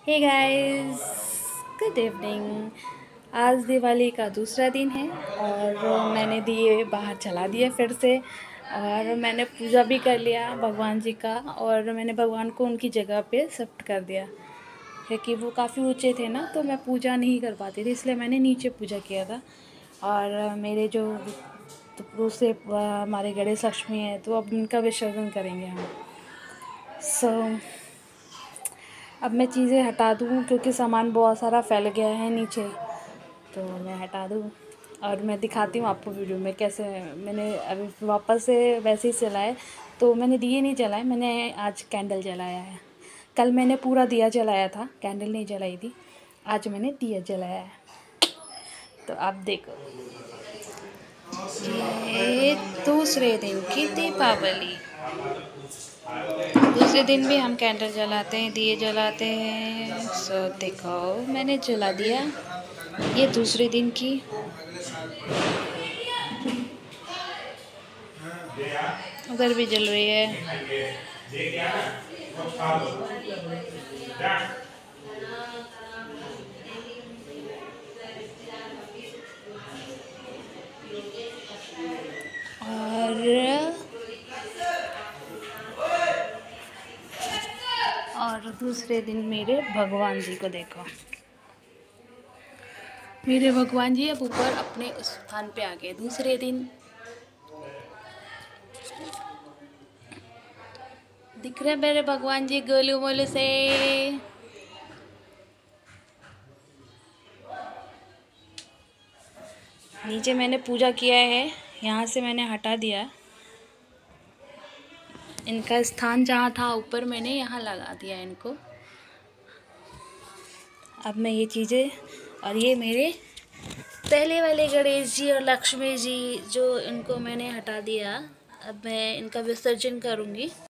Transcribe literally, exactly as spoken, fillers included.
Hey guys, good evening. आज दिवाली का दूसरा दिन है और मैंने दिए बाहर चला दिए फिर से। और मैंने पूजा भी कर लिया भगवान जी का, और मैंने भगवान को उनकी जगह पे शिफ्ट कर दिया, क्योंकि वो काफ़ी ऊंचे थे ना, तो मैं पूजा नहीं कर पाती थी, इसलिए मैंने नीचे पूजा किया था। और मेरे जो तो दूसरे हमारे गणेश लक्ष्मी है, तो अब उनका विसर्जन करेंगे हम। सो so, अब मैं चीज़ें हटा दूँ क्योंकि सामान बहुत सारा फैल गया है नीचे, तो मैं हटा दूँ और मैं दिखाती हूँ आपको वीडियो में कैसे मैंने अभी वापस से वैसे ही चलाए। तो मैंने दिए नहीं जलाए, मैंने आज कैंडल जलाया है। कल मैंने पूरा दिया जलाया था, कैंडल नहीं जलाई थी। आज मैंने दिया जलाया है, तो आप देखो। ये दूसरे दिन की दीपावली। दूसरे दिन भी हम कैंडल जलाते हैं, दिए जलाते हैं। सो देखो, मैंने जला दिया। ये दूसरे दिन की। उधर भी जल रही है। और और दूसरे दिन मेरे भगवान जी को देखो। मेरे भगवान जी अब ऊपर अपने स्थान पे आ गए। दूसरे दिन दिख रहे मेरे भगवान जी गोलू मोलू से। नीचे मैंने पूजा किया है, यहाँ से मैंने हटा दिया। इनका स्थान जहाँ था ऊपर, मैंने यहाँ लगा दिया इनको। अब मैं ये चीज़ें, और ये मेरे पहले वाले गणेश जी और लक्ष्मी जी, जो इनको मैंने हटा दिया, अब मैं इनका विसर्जन करूँगी।